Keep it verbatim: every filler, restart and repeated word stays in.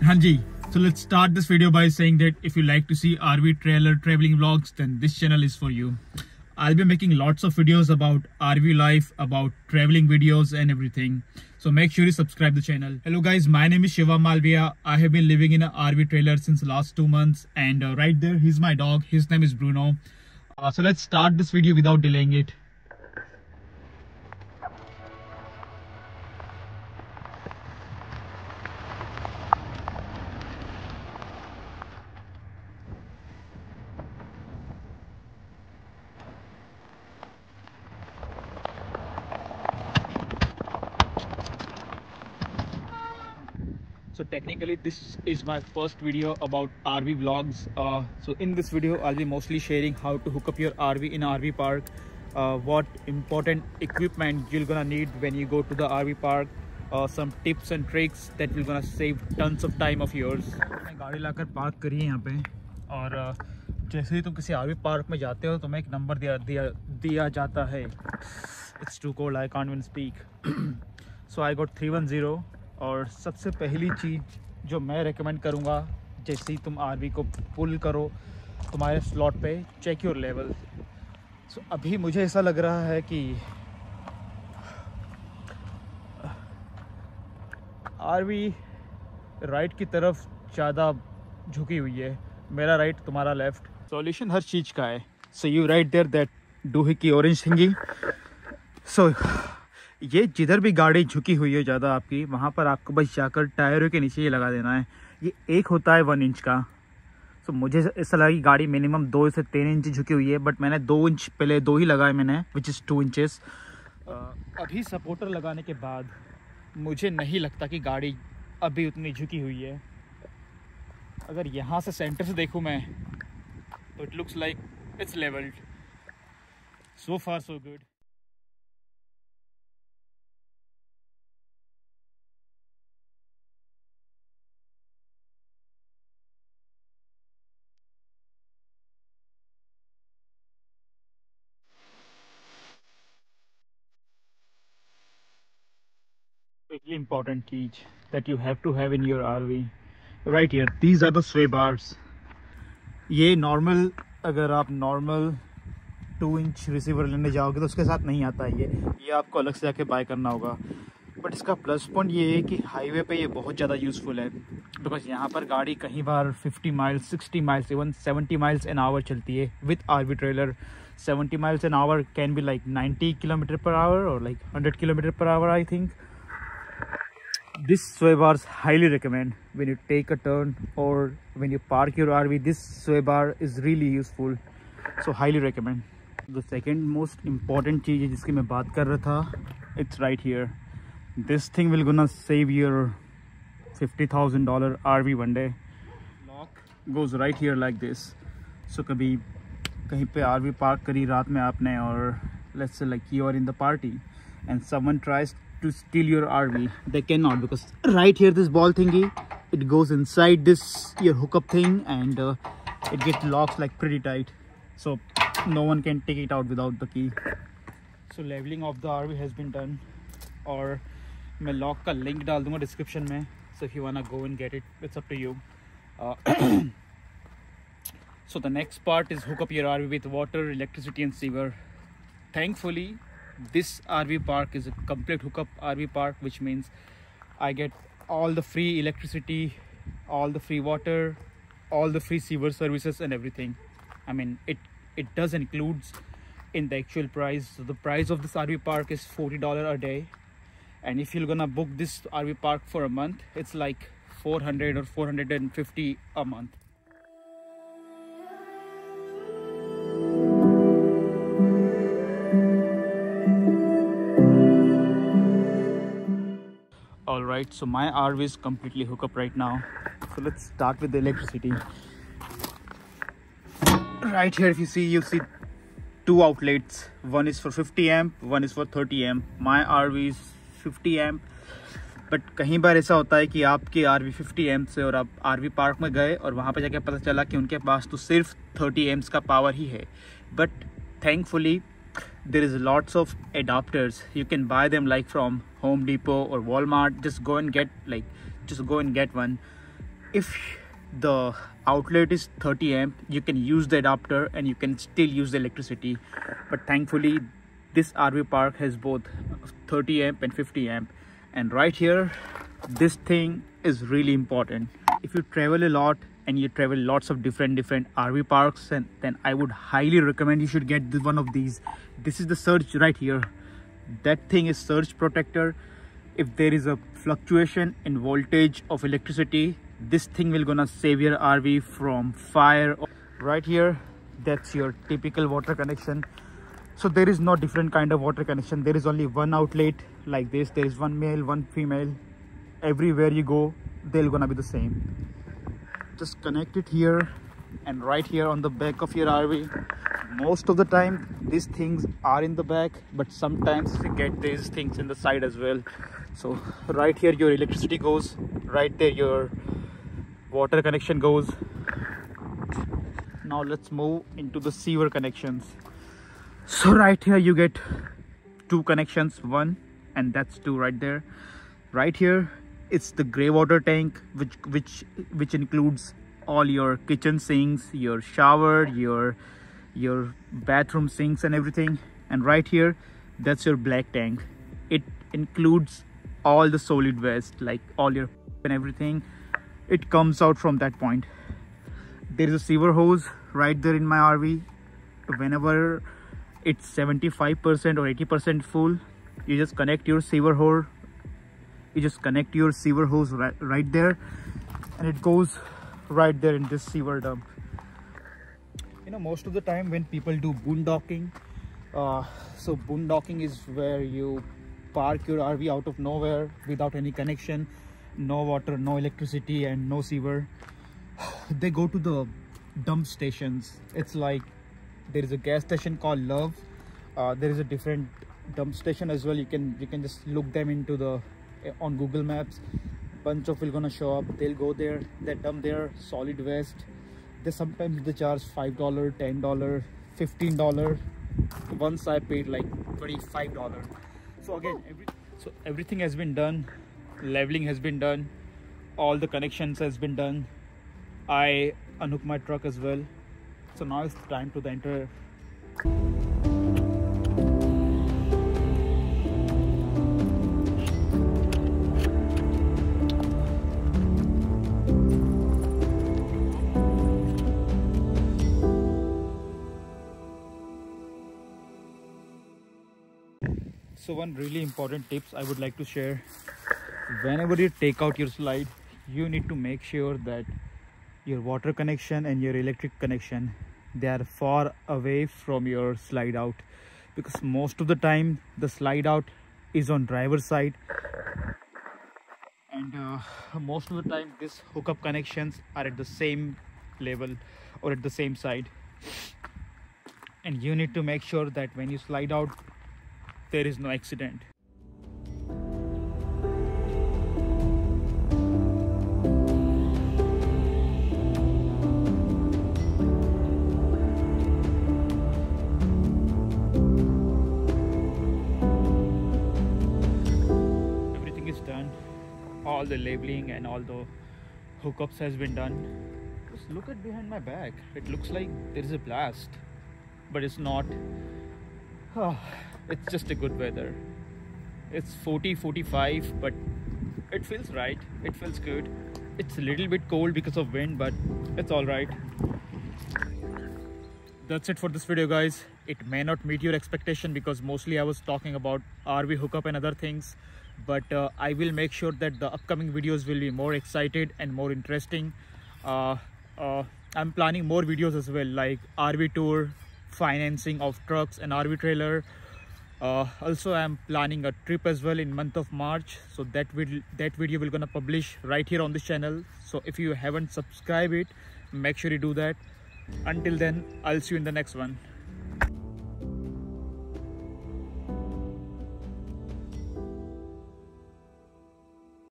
Hanji, so let's start this video by saying that if you like to see R V trailer traveling vlogs, then this channel is for you. I'll be making lots of videos about R V life, about traveling videos and everything. So make sure you subscribe the channel. Hello guys, my name is Shiva Malviya. I have been living in an R V trailer since the last two months and uh, right there, he's my dog. His name is Bruno. Uh, so let's start this video without delaying it. So technically this is my first video about R V vlogs. Uh, so in this video I'll be mostly sharing how to hook up your R V in R V park, uh, what important equipment you're gonna need when you go to the R V park, uh, some tips and tricks that will gonna save tons of time of yours. मैं गाड़ी लाकर park करी है यहाँ पे और uh, जैसे ही तुम किसी आर वी पार्क में जाते हो तो मैं एक नंबर दिया दिया दिया जाता है. It's too cold, I can't even speak. So I got three one zero. और सबसे पहली चीज़ जो मैं रेकमेंड करूँगा, जैसे ही तुम आरवी को पुल करो तुम्हारे स्लॉट पे, चेक योर लेवल. सो अभी मुझे ऐसा लग रहा है कि आरवी राइट की तरफ ज़्यादा झुकी हुई है. मेरा राइट, तुम्हारा लेफ़्ट. सॉल्यूशन हर चीज़ का है. So you right there that doohickey orange थिंगी. सो ये जिधर भी गाड़ी झुकी हुई है ज़्यादा आपकी, वहाँ पर आपको बस जाकर टायरों के नीचे ये लगा देना है. ये एक होता है वन इंच का. तो मुझे ऐसा लगा कि गाड़ी मिनिमम दो से तीन इंच झुकी हुई है, बट मैंने दो इंच पहले दो ही लगाए मैंने, विच इज़ टू इंचेस. अभी सपोर्टर लगाने के बाद मुझे नहीं लगता कि गाड़ी अभी उतनी झुकी हुई है. अगर यहाँ से सेंटर से देखूँ मैं तो it looks like it's levelled. So far so good. Really important cheez that you have to have in your R V. Right here, these are the sway bars. ये नॉर्मल, अगर आप नॉर्मल टू इंच रिसीवर लेने जाओगे तो उसके साथ नहीं आता है. ये ये आपको अलग से जाके बाय करना होगा. बट इसका प्लस पॉइंट ये है कि हाईवे पे ये बहुत ज़्यादा यूज़फुल है, बिकॉज यहाँ पर गाड़ी कहीं बार fifty miles, sixty miles, even seventy miles an hour चलती है with R V trailer. Seventy miles an hour can be like ninety kilometre per hour और like hundred kilometre per hour I think. This sway bars highly recommend when you take a turn or when you park your R V. This sway bar is really useful, so highly recommend. The second most important चीज़ है जिसकी मैं बात कर रहा था, it's right here. This thing will gonna save your fifty thousand dollar R V one day. Lock goes right here like this. So कभी कहीं पे R V park करी रात में आपने, और let's say like you are in the party and someone tries to steal your R V, they cannot, because right here this ball thingy, it goes inside this your hookup thing and uh, it gets locked like pretty tight, so no one can take it out without the key. So leveling of the R V has been done, और मैं lock का link डाल दूँगा description में, so if you wanna go and get it, it's up to you. uh, so the next part is hook up your R V with water, electricity and sewer. Thankfully this R V park is a complete hookup R V park, which means I get all the free electricity, all the free water, all the free sewer services and everything. I mean, it it does includes in the actual price. So the price of this R V park is forty dollars a day, and if you're gonna book this R V park for a month, it's like four hundred or four hundred fifty a month. Alright, so my R V is completely hooked up right now. So let's start with the electricity. Right here, if you see, you see two outlets. One is for fifty amp, one is for thirty amp. My R V is fifty amp. But कहीं बार ऐसा होता है कि आपके R V fifty amp से और आप R V park में गए और वहाँ पर जाके पता चला कि उनके पास तो सिर्फ thirty amps का पावर ही है. But thankfully there is lots of adapters. You can buy them like from Home Depot or Walmart. Just go and get like just go and get one. if the outlet is thirty amp, you can use the adapter and you can still use the electricity. But thankfully this R V park has both thirty amp and fifty amp. And right here, this thing is really important. If you travel a lot and you travel lots of different different R V parks, and then I would highly recommend you should get this, one of these. This is the surge right here. That thing is surge protector. If there is a fluctuation in voltage of electricity, this thing will gonna save your R V from fire. Right here, that's your typical water connection. So there is no different kind of water connection. There is only one outlet like this. There is one male, one female. Everywhere you go, they're gonna be the same. Just connect it here and right here on the back of your R V. Most of the time these things are in the back, but sometimes you get these things in the side as well. So right here your electricity goes, right there your water connection goes. Now let's move into the sewer connections. So right here you get two connections, one and that's two right there. Right here it's the gray water tank, which which which includes all your kitchen sinks, your shower, your your bathroom sinks and everything. And right here, that's your black tank. It includes all the solid waste, like all your and everything. It comes out from that point. There is a sewer hose right there in my R V. Whenever it's seventy-five percent or eighty percent full, you just connect your sewer hose. You just connect your sewer hose right, right there, and it goes right there in this sewer dump. You know, most of the time when people do boondocking, uh, so boondocking is where you park your R V out of nowhere without any connection, no water, no electricity, and no sewer. They go to the dump stations. It's like there is a gas station called Love. Uh, there is a different dump station as well. You can you can just look them into the on Google Maps. Bunch of will gonna show up. They'll go there. They dump their solid waste. They sometimes they charge five dollar, ten dollar, fifteen dollar. Once I paid like twenty-five dollar. So again, every, so everything has been done. Leveling has been done. All the connections has been done. I unhook my truck as well. So now it's time to the enter. So one really important tips I would like to share: whenever you take out your slide, you need to make sure that your water connection and your electric connection, they are far away from your slide out, because most of the time the slide out is on driver's side, and uh, most of the time this hookup connections are at the same level or at the same side, and you need to make sure that when you slide out there is no accident. Everything is done. All the labeling and all the hookups has been done. Just look at behind my back. It looks like there is a blast, but it's not. Oh, it's just a good weather. It's forty, forty-five, but it feels right. It feels good. It's a little bit cold because of wind, but it's all right. That's it for this video, guys. It may not meet your expectation because mostly I was talking about R V hookup and other things, but uh, I will make sure that the upcoming videos will be more excited and more interesting. Uh, uh, I'm planning more videos as well, like R V tour, financing of trucks and R V trailer. Uh, also I'm planning a trip as well in month of March, so that will that video will gonna publish right here on this channel. So if you haven't subscribed it, make sure you do that. Until then, I'll see you in the next one.